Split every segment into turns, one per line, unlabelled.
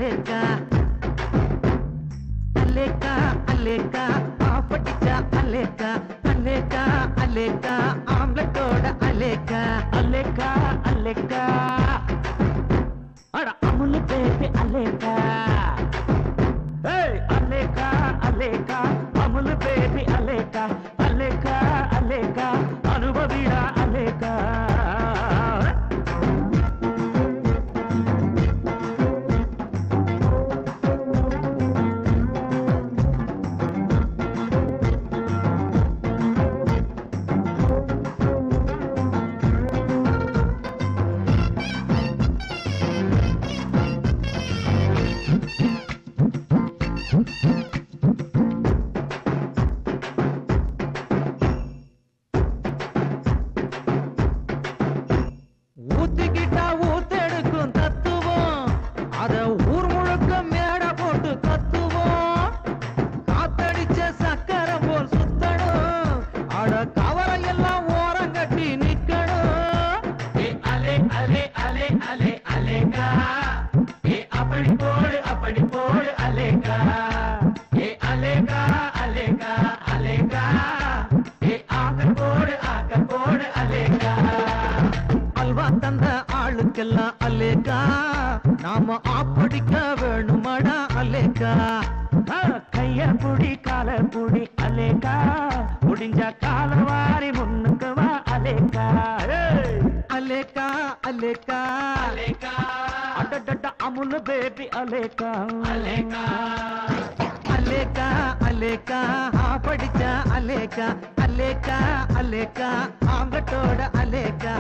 அலேக்கா அலேக்கா அலேக்கா படிச்சா அலேக்கா அலேக்கா அலேக்கா ஆம்லெட்டோட அலேக்கா அலேக்கா அலேக்கா அட அமுல் பேபி அலேக்கா அலேக்கா அலேக்கா அமுல் பேபி அலேக்கா அலேக்கா அலேக்கா அனுபவிடா அலேக்கா ஊத்திக்கிட்டா ஊத்தெடுக்கும் தத்துவம் அத ஊர் முழுக்க மேட போட்டு கத்துவோம் காத்தடிச்ச சக்கரை போல் சுத்தணும் அட கவலை எல்லாம் ஓரங்கட்டி நிக்கணும் அலே அலே அலே அலே அலேகா அப்படி போடு அலேகா அலேகா அலேகா அலேகா ஆக்க போடு அலேகா அல்வா தந்த ஆளுக்கெல்லாம் அலேக்கா நாம ஆப்படிக்க வேணுமடா அலேக்கா கைய புடி கால புடி அலேக்கா முடிஞ்ச கால வாரி முன்னுக்கு வா அலேக்கா அலேக்கா அலேக்கா அலேக்கா அடடட அமுல் பேபி அலேக்கா அலேக்கா அலேக்கா அலேக்கா படிச்ச அலேக்கா அலேக்கா அலேக்கா ஆம்பட்டோட அலேக்கா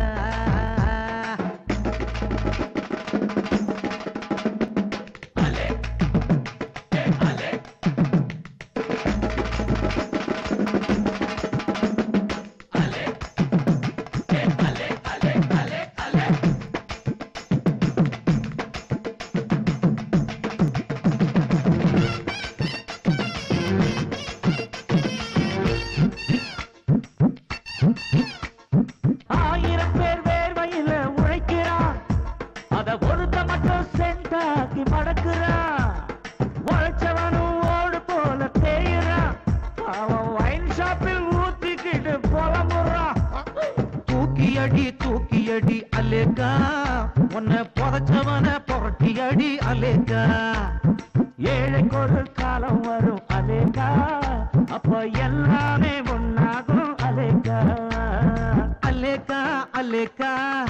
ஆயிரம் பேர் வேர்வையில உழைக்கிறான் அத ஒருத்த மட்டும் சென்டாக்கி மடக்குறான் உழைச்சவனும் ஓடு போல தேயுறான் அவன் வைன் ஷாப்பில் ஊத்திக்கிட்டு புலம்புறான் தூக்கி அடி அலேக்கா உன்னை புதைச்சவன புரட்டி அடி அலேக்கா ஏழைக்கு ஒரு காலம் வரும் அலேக்கா அப்ப எல்லாமே ஒன்னாகும் அலேக்கா அலேக்கா அலேக்கா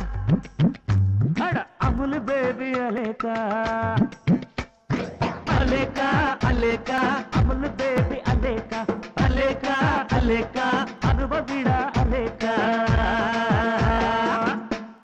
அட அமுல் பேபி அலேக்கா அலேக்கா அலேக்கா அமுல் பேபி அலேக்கா அலேக்கா அலேக்கா